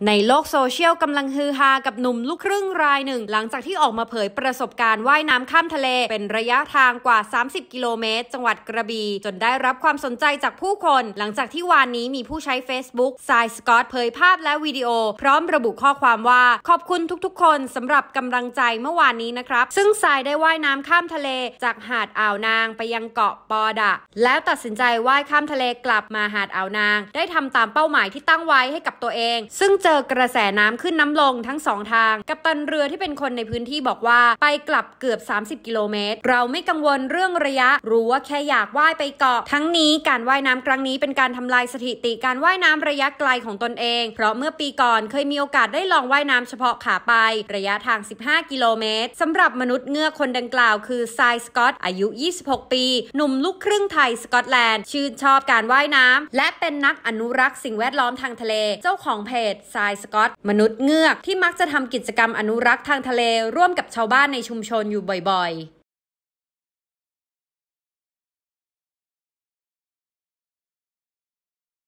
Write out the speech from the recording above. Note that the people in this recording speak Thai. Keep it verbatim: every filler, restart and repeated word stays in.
ในโลกโซเชียลกำลังฮือฮากับหนุ่มลูกครึ่งรายหนึ่งหลังจากที่ออกมาเผยประสบการณ์ว่ายน้ำข้ามทะเลเป็นระยะทางกว่าสามสิบกิโลเมตรจังหวัดกระบี่จนได้รับความสนใจจากผู้คนหลังจากที่วานนี้มีผู้ใช้ Facebook ทรายสกอตเผยภาพและวิดีโอพร้อมระบุข้อความว่าขอบคุณทุกๆคนสำหรับกำลังใจเมื่อวานนี้นะครับซึ่งทรายได้ว่ายน้ำข้ามทะเลจากหาดอ่าวนางไปยังเกาะปอดะแล้วตัดสินใจว่ายข้ามทะเลกลับมาหาดอ่าวนางได้ทำตามเป้าหมายที่ตั้งไว้ให้กับตัวเองซึ่งเจอกระแสน้ำขึ้นน้ำลงทั้งสองทางกัปตันเรือที่เป็นคนในพื้นที่บอกว่าไปกลับเกือบสามสิบกิโลเมตรเราไม่กังวลเรื่องระยะรู้ว่าแค่อยากว่ายไปเกาะทั้งนี้การว่ายน้ำครั้งนี้เป็นการทำลายสถิติการว่ายน้ำระยะไกลของตนเองเพราะเมื่อปีก่อนเคยมีโอกาสได้ลองว่ายน้ำเฉพาะขาไประยะทางสิบห้ากิโลเมตรสำหรับมนุษย์เงือกคนดังกล่าวคือทรายสกอตอายุยี่สิบหกปีหนุ่มลูกครึ่งไทยสกอตแลนด์ชื่นชอบการว่ายน้ำและเป็นนักอนุรักษ์สิ่งแวดล้อมทางทะเลเจ้าของเพจทรายสกอตมนุษย์เงือกที่มักจะทำกิจกรรมอนุรักษ์ทางทะเลร่วมกับชาวบ้านในชุมชนอยู่บ่อยๆ